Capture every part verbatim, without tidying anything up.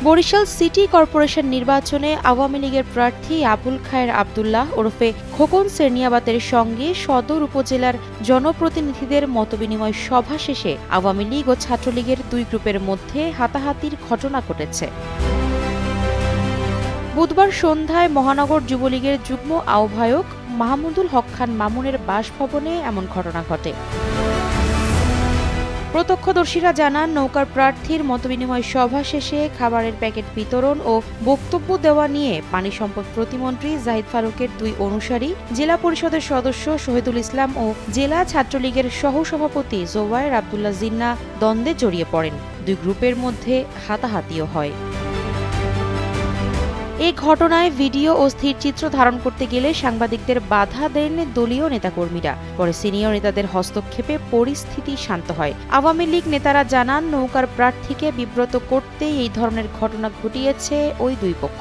Barishal city corporation নির্বাচনে আওয়ামী লীগের প্রার্থী আবুল খায়ের আব্দুল্লাহ ওরফে খোকন সেরনিয়াবাতের সঙ্গে সদর উপজেলার জনপ্রতিনিধিদের মতবিনিময় সভা শেষে আওয়ামী লীগ ও ছাত্রলীগের দুই গ্রুপের মধ্যে হাতাহাতির ঘটনা ঘটেছে। বুধবার সন্ধ্যায় মহানগর যুবলীগের যুগ্ম আহ্বায়ক মাহমুদুল হক খান মামুনের বাসভবনে এমন ঘটনা ঘটে। প্রত্যক্ষদর্শীরা জানান, নৌকার প্রার্থীর মতবিনিময় সভা শেষে খাবারের প্যাকেট বিতরণ ও বক্তব্য দেওয়া নিয়ে পানি সম্পদ প্রতিমন্ত্রী জাহিদ ফারুকের দুই অনুসারী, জেলা পরিষদের সদস্য শহীদুল ইসলাম ও জেলা ছাত্রলীগের সহসভাপতি জোবায়ের আবদুল্লাহ জিন্না দ্বন্দ্বে জড়িয়ে পড়েন। দুই গ্রুপের মধ্যে হাতাহাতিও হয়। এই ঘটনায় ভিডিও ও স্থিরচিত্র ধারণ করতে গেলে সাংবাদিকদের বাধা দেন দলীয় নেতাকর্মীরা। পরে সিনিয়র নেতাদের হস্তক্ষেপে পরিস্থিতি শান্ত হয়। আওয়ামী লীগ নেতারা জানান, নৌকার প্রার্থীকে বিব্রত করতে এই ধরনের ঘটনা ঘটিয়েছে ওই দুই পক্ষ।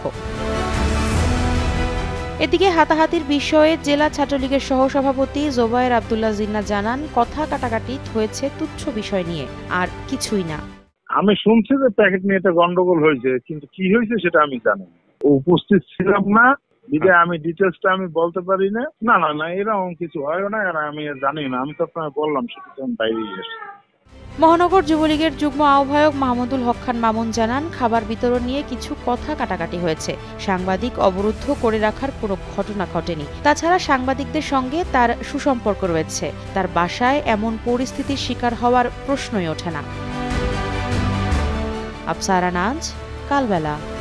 এদিকে হাতাহাতির বিষয়ে জেলা ছাত্রলীগের সহসভাপতি জোবায়ের আবদুল্লাহ জিন্না জানান, কথা কাটাকাটি হয়েছে তুচ্ছ বিষয় নিয়ে, আর কিছুই না। আমি শুনছি যে প্যাকেট নিয়ে একটা গন্ডগোল হয়েছে, কিন্তু কি হয়েছে সেটা আমি জানি না, উপস্থিত ছিলাম না, বিধায় আমি ডিটেলসটা আমি বলতে পারি না। না না না এরকম কিছু হয় না, আর আমি জানি না। আমি তো আপনাকে বললাম সেটা তো আমি বাইরেই এসেছি। মহানগর যুবলীগের যুগ্ম আহ্বায়ক মাহমুদুল হক খান মামুন জানান, খাবার বিতরণ নিয়ে কিছু কথা কাটাকাটি হয়েছে। সাংবাদিক অবরুদ্ধ করে রাখার কোনো ঘটনা ঘটেনি। তাছাড়া সাংবাদিকদের সঙ্গে তার সুসম্পর্ক রয়েছে। তার বাসায় এমন পরিস্থিতির শিকার হওয়ার প্রশ্নই ওঠে না। আফসারা নাজ, কালবেলা।